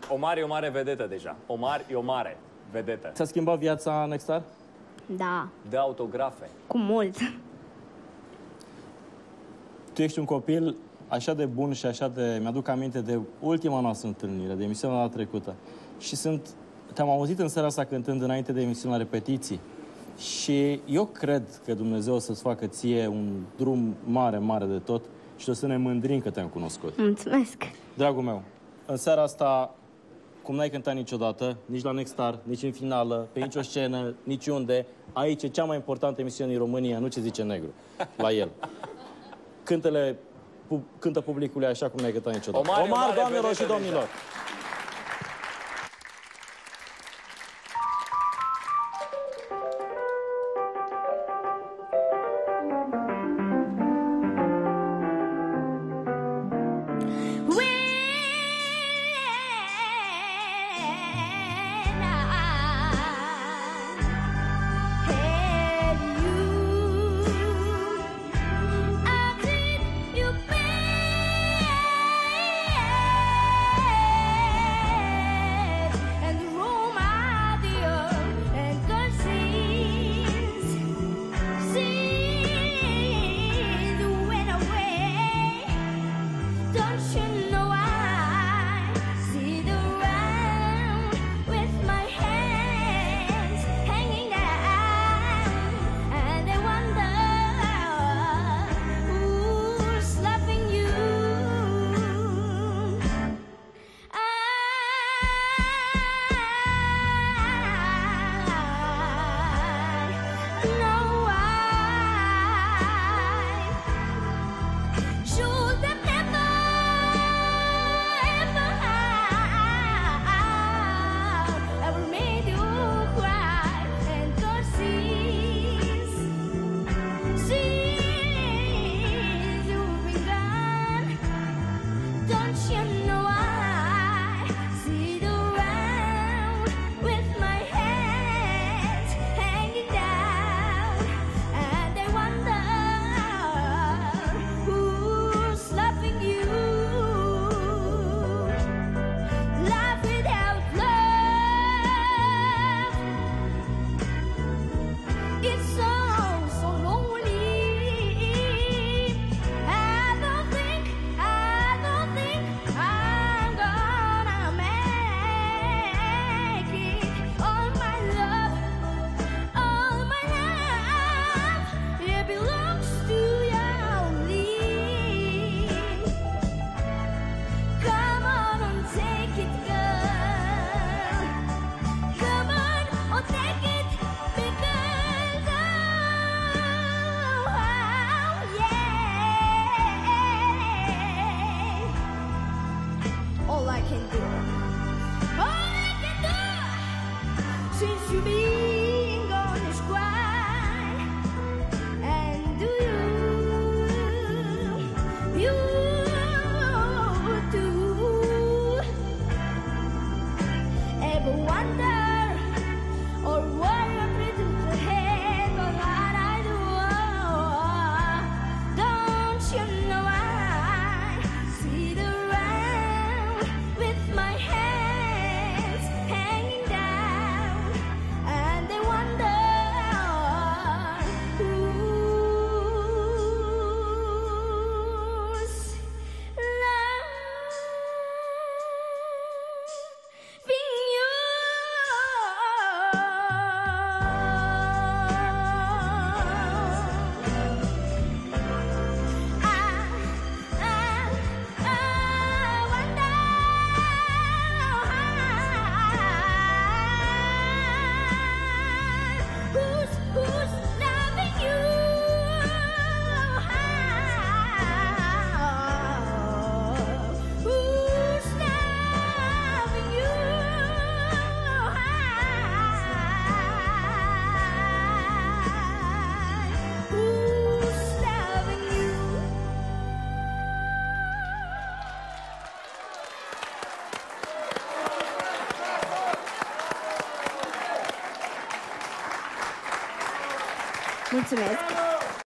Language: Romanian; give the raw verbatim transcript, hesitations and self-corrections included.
Omar e o mare vedetă deja. Omar e o mare vedetă. Ți-a schimbat viața Nextar? Da. De autografe. Cu mult. Tu ești un copil așa de bun și așa de... Mi-aduc aminte de ultima noastră întâlnire, de emisiunea la trecută. Și sunt... Te-am auzit în seara asta cântând înainte de emisiune la repetiții. Și eu cred că Dumnezeu o să-ți facă ție un drum mare, mare de tot și o să ne mândrim că te-am cunoscut. Mulțumesc. Dragul meu, în seara asta, cum n-ai cântat niciodată, nici la Nextar, nici în finală, pe nicio scenă, niciunde, aici e cea mai importantă emisiune din România, nu ce zice negru, la el. Cântele, pu cântă publicului așa cum n-ai cântat niciodată. Omar, Omar, doamnelor și domnilor! Mulțumesc!